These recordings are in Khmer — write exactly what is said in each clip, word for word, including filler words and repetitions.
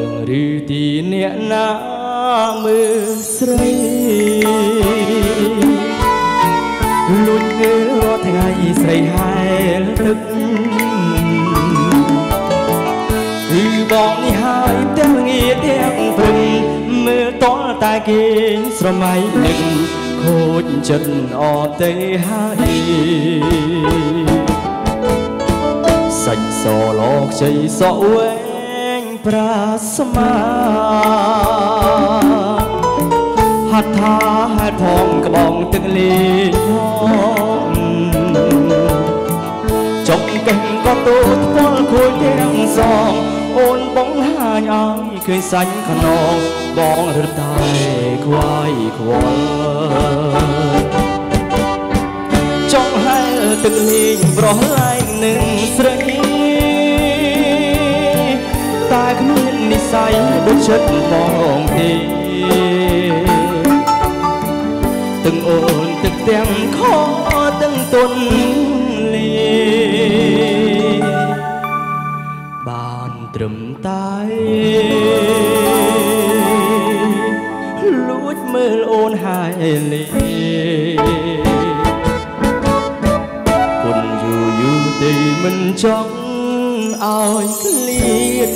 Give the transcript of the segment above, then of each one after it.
ឬទីអ្នកណាមើលស្រីលួចមើលរាល់ថ្ងៃស្រីហែលទឹកគឺបងនេះហើយទាំងងាទាំងព្រឹងមើលតល់តែគេស្រមៃនឹកខូចចិត្តអត់ទេហើយសាច់សលោកជ័យសក់វែងប្រាស្មាហាត់ថាហេតុផងក្បងទឹកលេងផងចុកកេះក៏ទូថ្ពាល់ខួយទាំងសងអូនបងហាញឲ្យឃើញសាច់ខ្នងបងរត់តែខ្វាយខ្វល់ចង់ហែលទឹកលេងប្រោះឡែងនឹងស្រីតែគ្មាននិស័យដូចចិត្តបងទេទាំងអូនទឹកទាំងខទាំងទុនលេបានត្រឹមតែលួចមើលអូនហើយលេគុណយូរយូរទេមិនចង់ឲ្យឃ្លាត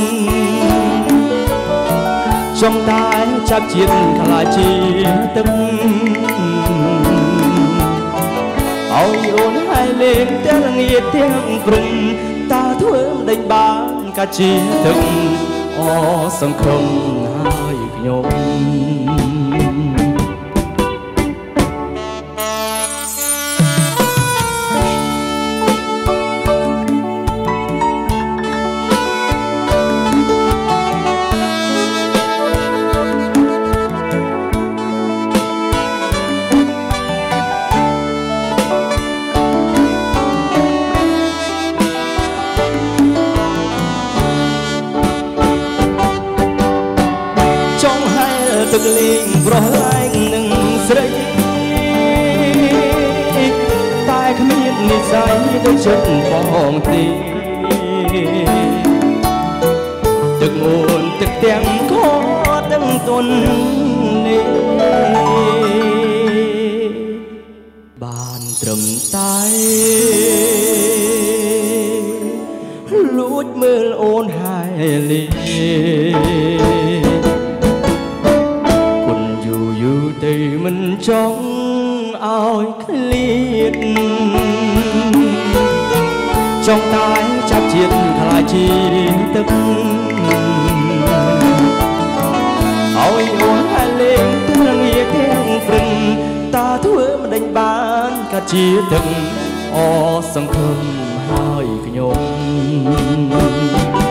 ចង់តែចាប់ជាតិខ្លាចជាទឹកឲ្យអូនហើយលេងទាំងងាទាំងព្រឹងតើធ្វើមិនដេញបានកាជាទឹកអសង្ឃឹមហើយខ្ញុំទឹកលេងប្រោះឡែងនឹងស្រីតែគ្មាននិស័យដូចចិត្តបងទេទឹកអូនទឹកទាំងខទាំងទុនលេបានត្រឹមតែលួចមើលអូនហើយលេតែមិនចង់ឲ្យឃ្លាតចង់តែចាប់ជាតិខ្លាចជាទឹកឲ្យអូនហើយលេងទាំងងាទាំងព្រឹងតើធ្វើមិនដេញបានកាជាទឹកអសង្ឃឹមហើយខ្ញុំ